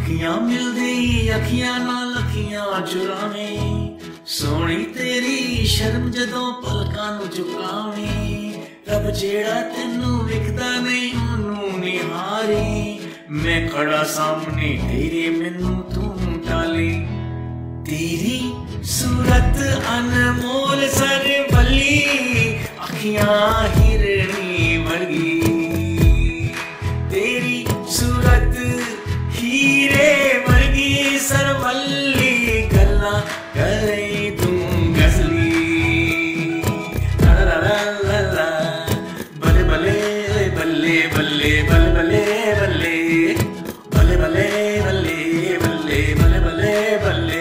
अखियां मिलदी अखियां नाल अखियां चुरावे सोनी तेरी शर्म जदों पलकां नूं चुकावी रब जेड़ा तेनू विखदा नहीं ओनू निहारी मैं खड़ा सामने तेरे मैनू तू टाली तेरी सूरत अनमोल सरवली अखियां हिरणी वर्गी तेरी सूरत हीरे वर्गी सरवली गल्ला करे तू गजली ला ला ला ला बल्ले बल्ले बल्ले बल्ले बल्ले बल्ले बल्ले बल्ले बल्ले बल्ले बल्ले बल्ले बल्ले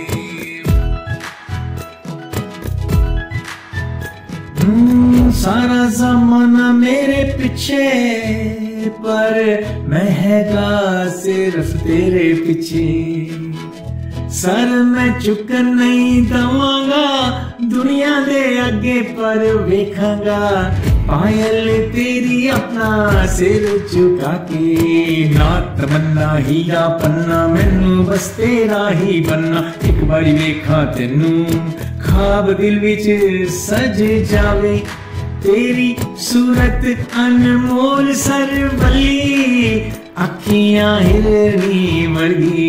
सारा जमाना मेरे पीछे पर मैं हैगा सिर्फ तेरे पीछे सर मैं चुकन नहीं दवांगा दुनिया दे आगे पर वेखांगा पायल तेरी अपना सिर झुका के ना तमन्ना हीरा पन्ना मैनू बस तेरा ही बनना एक बारी वेखा तेनू ख्वाब दिल विच सज जावे तेरी सूरत अनमोल सरवली अखियां हिरणी वर्गी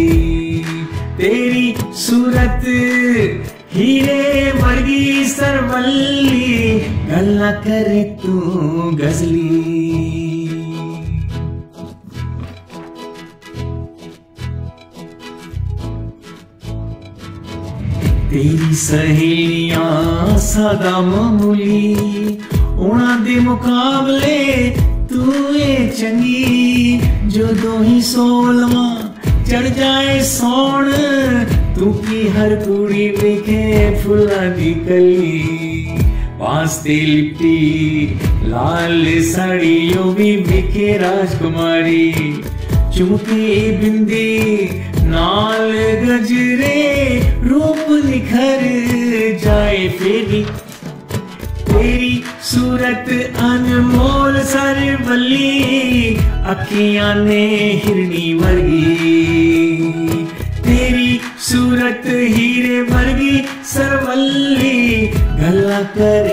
तेरी सूरत हीरे वर्गी सरवली गल्ला करे तू गजली तेरी सहेलियां सादा मामूली उन्हां दे मुकाबले तू ए चंगी जो दो ही सोलवा चढ़ जाए सौण तू की हर कुड़ी वेखे फुल्लां दी कली पास ते लिपटी लाल साड़ियों भी वेखे राजकुमारी चुमके बिंदी नाल गजरे रूप निखर जाए फेरी तेरी सूरत अनमोल सरवली अखियां ने हिरणी वर्गी तेरी सूरत हीरे वर्गी सरवली गल्ला कर